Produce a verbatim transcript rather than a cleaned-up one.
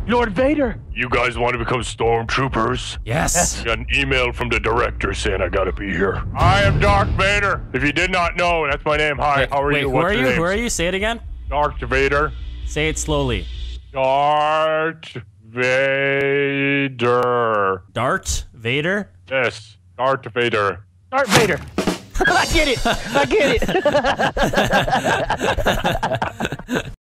Lord Vader. You guys want to become stormtroopers? Yes. I got an email from the director saying I gotta be here. I am Darth Vader. If you did not know, that's my name. Hi, Wait, how are wait, you? Who What's are your you? name? Who are you? Say it again. Darth Vader. Say it slowly. Darth Vader. Dart Vader? Yes, Darth Vader. Darth Vader. I get it. I get it.